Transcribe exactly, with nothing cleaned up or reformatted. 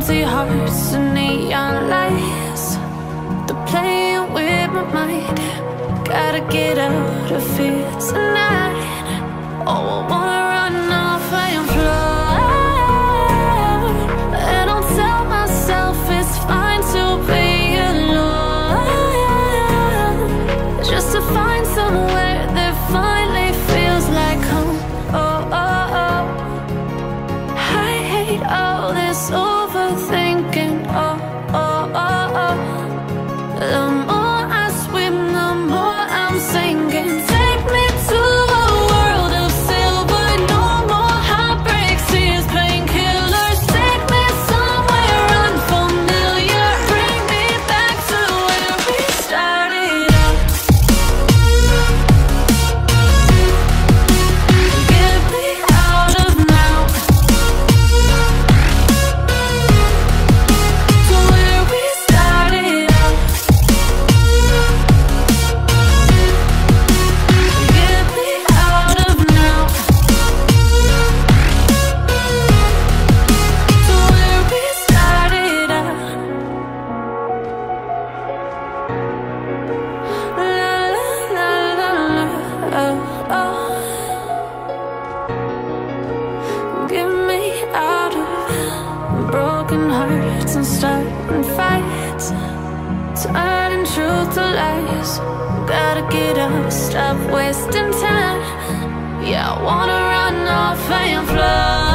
empty hearts and neon lights. They're playing with my mind. Gotta get out of here tonight. Oh, I wanna run off and fly. And I'll tell myself it's fine to be alone, just to find somewhere that finally feels like home. Oh, oh, oh. I hate all this overthinking. Oh, oh, oh, oh. The more I swim, the more I'm sinking. Take me to a world of silver. No more heartbreaks, tears, painkillers. Take me somewhere unfamiliar. Bring me back to where we started out. Get me out of now, to where we started out. Get me out of now, to where we started out. La la la la la, oh, oh. Get me out of broken hearts and starting fights, turning truth to lies. Gotta get up, stop wasting time. Yeah, I wanna run off and fly.